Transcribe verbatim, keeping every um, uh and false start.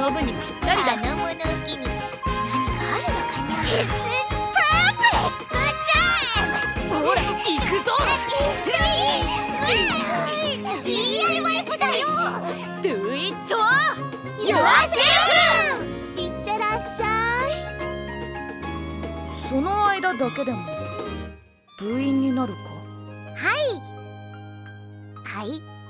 の分にぴったりだ。 あの物置に何かあるのかな。チェスパーフェクト。グッジョブ。 ほら行くぞ。 一緒に ビーアイワイプだよ。 Do it! Yourself。 いってらっしゃい。 その間だけでも部員になるか。 はいはい。